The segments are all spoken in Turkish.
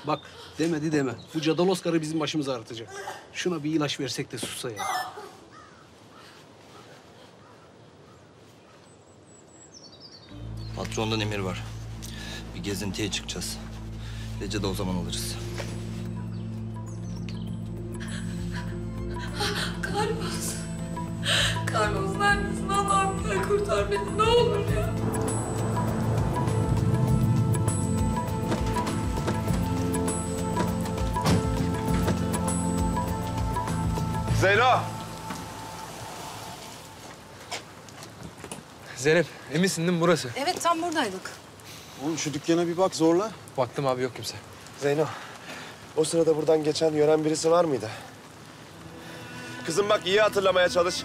Bak demedi deme. Bu Cadalos karı bizim başımızı ağrıtacak. Şuna bir ilaç versek de sussa ya. Patrondan emir var. Bir gezintiye çıkacağız. Gece de o zaman alırız. Carlos. Carlos neredesin? Allah'ım gel kurtar beni. Ne olur ya. Zeyno! Zeynep, eminsin değil mi burası? Evet tam buradaydık. Oğlum şu dükkana bir bak zorla. Baktım abi, yok kimse. Zeyno, o sırada buradan geçen, gören birisi var mıydı? Kızım bak, iyi hatırlamaya çalış.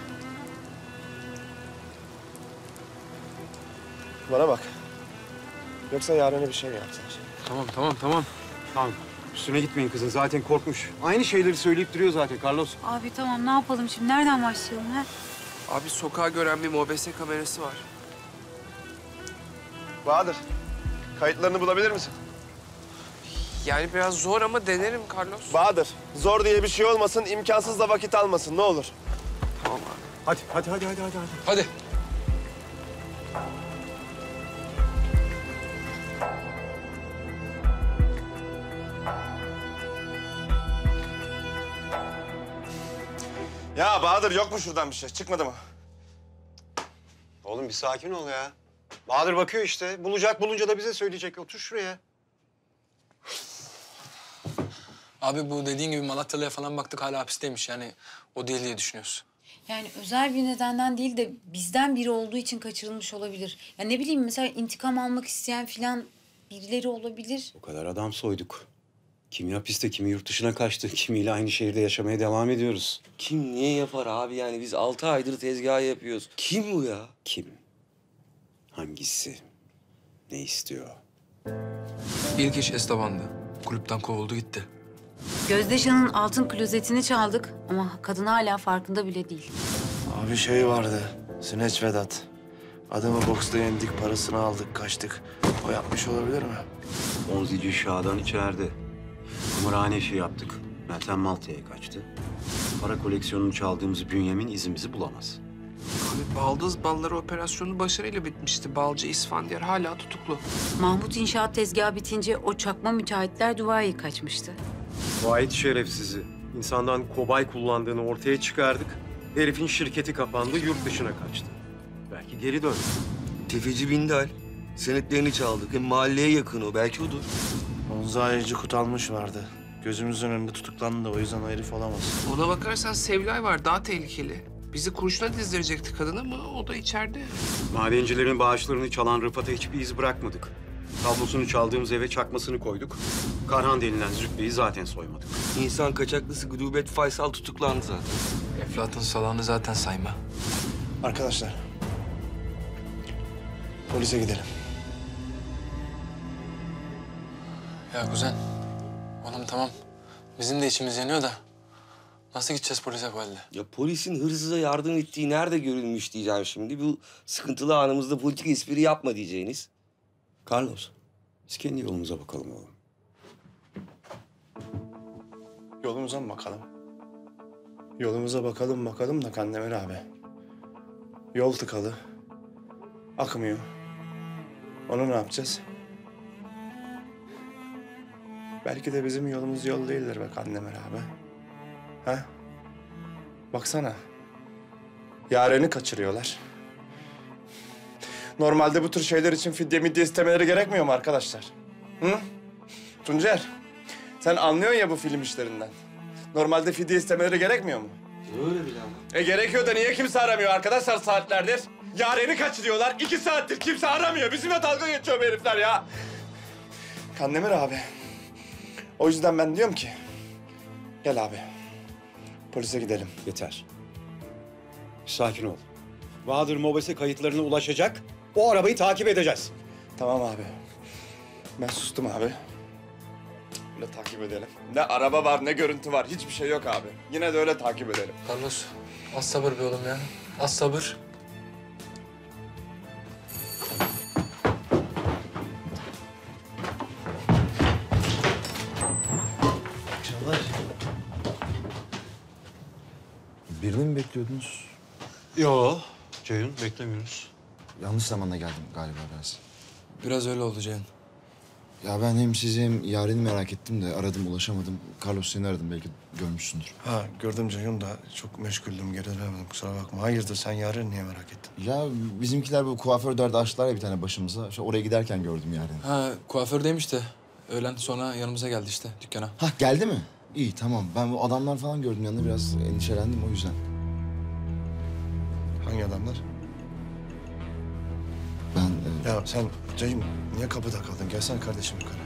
Bana bak. Yoksa Yaren'e bir şey mi yaptılar? Tamam. Tamam. Üstüne gitmeyin kızın. Zaten korkmuş. Aynı şeyleri söyleyip duruyor zaten Carlos. Abi tamam, ne yapalım şimdi? Nereden başlayalım ha? Abi sokağa gören bir MOBESE kamerası var. Bahadır, kayıtlarını bulabilir misin? Yani biraz zor ama denerim Carlos. Bahadır, zor diye bir şey olmasın, imkansız da vakit almasın, ne olur. Tamam abi. Hadi. Hadi. Ya Bahadır, yok mu şuradan bir şey? Çıkmadı mı? Oğlum bir sakin ol ya. Bahadır bakıyor işte. Bulunca da bize söyleyecek. Otur şuraya. Abi bu dediğin gibi Malatyalı'ya falan baktık, hala hapisteymiş. Yani o değil diye düşünüyoruz. Yani özel bir nedenden değil de bizden biri olduğu için kaçırılmış olabilir. Ya ne bileyim, mesela intikam almak isteyen filan birileri olabilir. O kadar adam soyduk. Kimi hapiste, kimi yurt dışına kaçtı. Kimiyle aynı şehirde yaşamaya devam ediyoruz. Kim niye yapar abi? Yani biz 6 aydır tezgah yapıyoruz. Kim bu ya? Kim? Hangisi? Ne istiyor? İlk iş Esteban'dı. Kulüpten kovuldu gitti. Gözdeşan'ın altın klozetini çaldık ama kadın hala farkında bile değil. Abi şey vardı, Süneç Vedat. Adamı boksta yendik, parasını aldık, kaçtık. O yapmış olabilir mi? Onzici Şah'dan içeride. Kumarhane işi yaptık. Meltem Malta'ya kaçtı. Para koleksiyonunu çaldığımız Bünyamin izimizi bulamaz. Abi Baldız Balları operasyonu başarıyla bitmişti. Balcı İsfandiyar hala tutuklu. Mahmut inşaat tezgahı bitince o çakma müteahhitler Duvai'ye kaçmıştı. Vahit şerefsizi. İnsandan kobay kullandığını ortaya çıkardık. Herifin şirketi kapandı, yurt dışına kaçtı. Belki geri dön. Tefeci Bindal. Senetlerini çaldık. Hem mahalleye yakın o. Belki odur. Onzayıcı Kutalmış vardı. Gözümüzün önünde tutuklandı da o yüzden o herif olamaz. Ona bakarsan Sevlay var, daha tehlikeli. Bizi kurşuna dizdirecekti kadın ama o da içeride. Madencilerin bağışlarını çalan Rıfat'a hiçbir iz bırakmadık. Tablosunu çaldığımız eve çakmasını koyduk. Karhan denilen zübbeyi zaten soymadık. İnsan kaçaklısı Gudubet Faysal tutuklandı zaten. Eflatun salağını zaten sayma. Arkadaşlar, polise gidelim. Ya kuzen, oğlum tamam. Bizim de içimiz yanıyor da nasıl gideceğiz polise bu halde? Ya polisin hırsıza yardım ettiği nerede görülmüş diyeceğim şimdi. Bu sıkıntılı anımızda politik espri yapma diyeceğiniz. Carlos, biz kendi yolumuza bakalım oğlum. Yolumuza mı bakalım? Yolumuza bakalım da Kandemir abi. Yol tıkalı. Akmıyor. Onu ne yapacağız? Belki de bizim yolumuz yol değildir be Kandemir abi. Ha? Baksana. Yaren'i kaçırıyorlar. Normalde bu tür şeyler için fidye midye istemeleri gerekmiyor mu arkadaşlar? Hı? Tuncer, sen anlıyorsun ya bu film işlerinden. Normalde fidye istemeleri gerekmiyor mu? Öyle bile ama. Gerekiyor da niye kimse aramıyor arkadaşlar saatlerdir? Yaren'i kaçırıyorlar. 2 saattir kimse aramıyor. Bizimle dalga geçiyor bu herifler ya. Kandemir abi. O yüzden ben diyorum ki... Gel abi. Polise gidelim. Yeter. Sakin ol. Bahadır MOBESE kayıtlarına ulaşacak. O arabayı takip edeceğiz. Tamam abi. Ben sustum abi. Öyle takip edelim. Ne araba var ne görüntü var. Hiçbir şey yok abi. Yine de öyle takip edelim. Carlos, az sabır be oğlum ya. Az sabır. akşamlar. Birini mi bekliyordunuz? Yo, Ceyhun beklemiyoruz. Yanlış zamanda geldim galiba biraz. Biraz öyle oldu Ceyhun. Ya ben hem sizi hem Yaren'i merak ettim de aradım ulaşamadım. Carlos seni aradım belki görmüşsündür. Ha gördüm Ceyhun da çok meşguldüm geri dönemedim kusura bakma. Hayırdır sen Yaren'i niye merak ettin? Ya bizimkiler bu kuaför derdi açtılar ya bir tane başımıza. İşte oraya giderken gördüm Yaren'i. Ha kuafördeymiş de. Öğlen sonra yanımıza geldi işte dükkana. Hah geldi mi? İyi tamam. Ben bu adamlar falan gördüm yanında biraz endişelendim o yüzden. Hangi adamlar? Ben Ya sen Ceyhun niye kapıda kaldın? Gelsene kardeşim yukarı.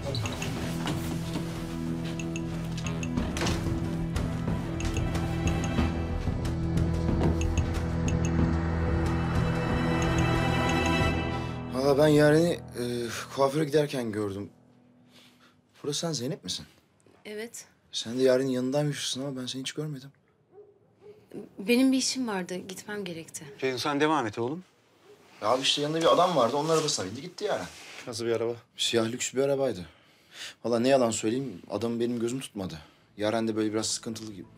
Valla ben Yaren'i kuaföre giderken gördüm. Burası sen Zeynep misin? Evet. Sen de Yaren'in yanındaymışsın ama ben seni hiç görmedim. Benim bir işim vardı. Gitmem gerekti. Ceyhun sen devam et oğlum. Ya abi işte yanında bir adam vardı. Onun arabasına bindi gitti Yaren. Nasıl bir araba? Siyah lüks bir arabaydı. Valla ne yalan söyleyeyim adamı benim gözüm tutmadı. Yaren de böyle biraz sıkıntılı gibi.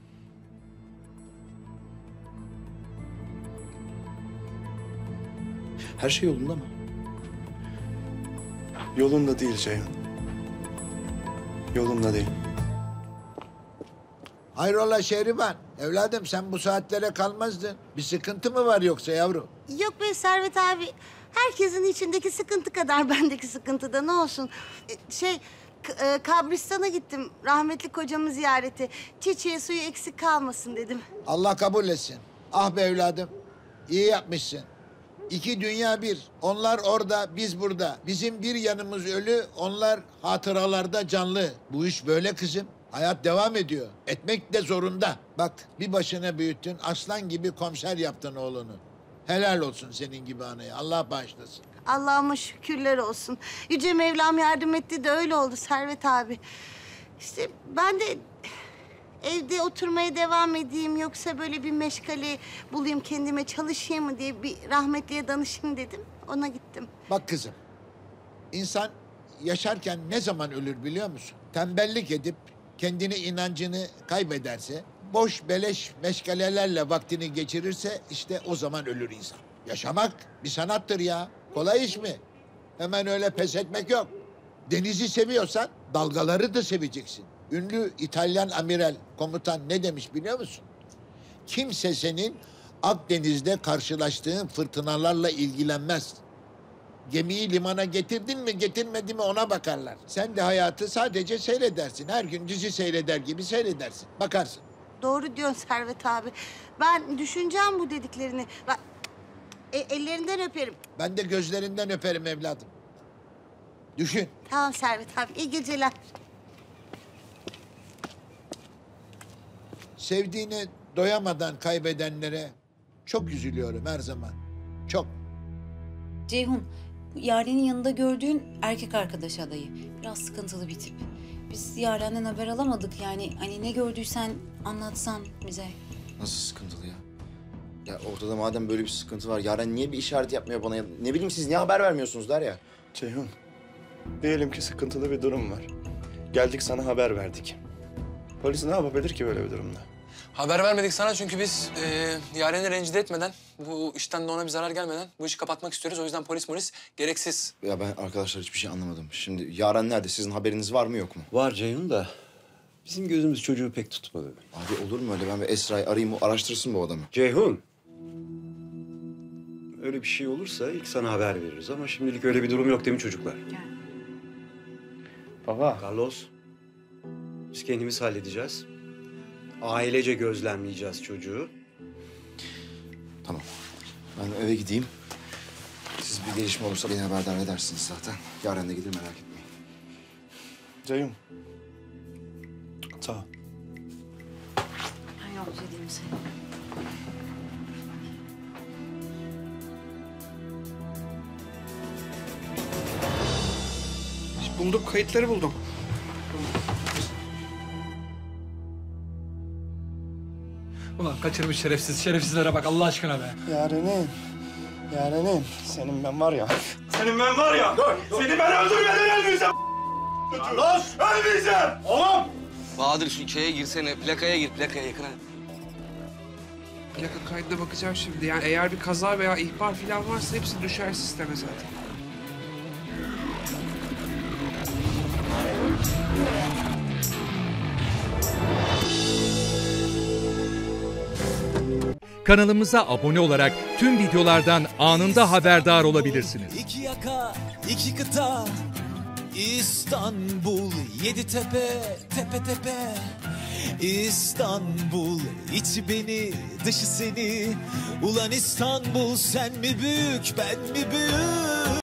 Her şey yolunda mı? Yolunda değil Ceyhun. Yolunda değil. Hayrola Şehriban? Evladım sen bu saatlere kalmazdın. Bir sıkıntı mı var yoksa yavrum? Yok be Servet abi. Herkesin içindeki sıkıntı kadar bendeki sıkıntı da ne olsun. Kabristan'a gittim. Rahmetli kocamı ziyareti. Çiçeği suyu eksik kalmasın dedim. Allah kabul etsin. Ah be evladım. İyi yapmışsın. İki dünya bir. Onlar orada, biz burada. Bizim bir yanımız ölü, onlar hatıralarda canlı. Bu iş böyle kızım. Hayat devam ediyor. Etmek de zorunda. Bak bir başına büyüttün, aslan gibi komiser yaptın oğlunu. Helal olsun senin gibi anaya. Allah bağışlasın. Allah'ıma şükürler olsun. Yüce Mevlam yardım etti de öyle oldu Servet abi. İşte ben de evde oturmaya devam edeyim yoksa böyle bir meşgale bulayım kendime çalışayım mı diye bir rahmetliye danışayım dedim. Ona gittim. Bak kızım, insan yaşarken ne zaman ölür biliyor musun? Tembellik edip kendini inancını kaybederse, boş beleş meşgalelerle vaktini geçirirse işte o zaman ölür insan. Yaşamak bir sanattır ya. Kolay iş mi? Hemen öyle pes etmek yok. Denizi seviyorsan dalgaları da seveceksin. Ünlü İtalyan amiral komutan ne demiş biliyor musun? Kimse senin Akdeniz'de karşılaştığın fırtınalarla ilgilenmez. Gemiyi limana getirdin mi getirmedin mi ona bakarlar. Sen de hayatı sadece seyredersin. Her gün dizi seyreder gibi seyredersin. Bakarsın. Doğru diyorsun Servet abi. Ben düşüneceğim bu dediklerini. Ellerinden öperim. Ben de gözlerinden öperim evladım. Düşün. Tamam Servet abi. İyi geceler. Sevdiğini doyamadan kaybedenlere çok üzülüyorum her zaman. Çok. Ceyhun, Yaren'in yanında gördüğün erkek arkadaş adayı. Biraz sıkıntılı bir tip. Biz Yaren'den haber alamadık yani. Hani ne gördüysen anlatsan bize. Nasıl sıkıntılı ya? Ya ortada madem böyle bir sıkıntı var, Yaren niye bir işaret yapmıyor bana? Ne bileyim siz niye haber vermiyorsunuz der ya? Ceyhun, diyelim ki sıkıntılı bir durum var. Geldik sana haber verdik. Polis ne yapabilir ki böyle bir durumda? Haber vermedik sana çünkü biz Yaren'i rencide etmeden, bu işten de ona bir zarar gelmeden bu işi kapatmak istiyoruz. O yüzden polis gereksiz. Ya ben arkadaşlar hiçbir şey anlamadım. Şimdi Yaren nerede? Sizin haberiniz var mı yok mu? Var Ceyhun da bizim gözümüz çocuğu pek tutmadı. Abi olur mu öyle? Ben bir Esra'yı arayayım, o araştırsın bu adamı. Ceyhun. Öyle bir şey olursa ilk sana haber veririz ama şimdilik öyle bir durum yok değil mi çocuklar? Baba. Carlos, biz kendimiz halledeceğiz. Ailece gözlemleyeceğiz çocuğu. Tamam. Ben eve gideyim. Siz bir gelişme olursa beni haberdar edersiniz zaten. Yarın da gelir merak etmeyin. Ceyhun. Sağ ol. Ben yolcu edeyim seni. Buldum, kayıtları buldum. Ulan kaçırmış şerefsizlere bak Allah aşkına be. Yarenim, senin ben var ya. Senin ben var ya. Dur. Seni ben öldürmeden ölmeyeceğim. Los! Ölmeyeceğim. Oğlum! Bahadır şu şeye girsene. Plakaya gir, plakaya yakına. Plaka kaydına bakacağım şimdi. Yani eğer bir kaza veya ihbar falan varsa hepsi düşer sisteme zaten. Kanalımıza abone olarak tüm videolardan anında haberdar olabilirsiniz. İki yaka, iki kıta, İstanbul, yedi tepe, tepe tepe. İstanbul, içi beni, dışı seni. Ulan İstanbul, sen mi büyük, ben mi büyük?